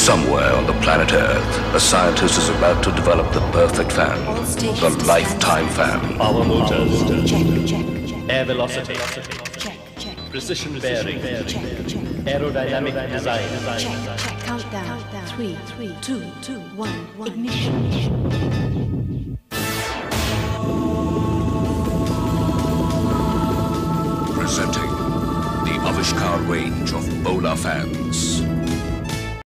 Somewhere on the planet Earth, a scientist is about to develop the perfect fan. The lifetime fan. Power motors. Check. Air velocity. Check. Precision bearing. Check. Aerodynamic design. Check. Countdown. 3, 2, 1. Ignition. Presenting the Avishkar range of Bola fans.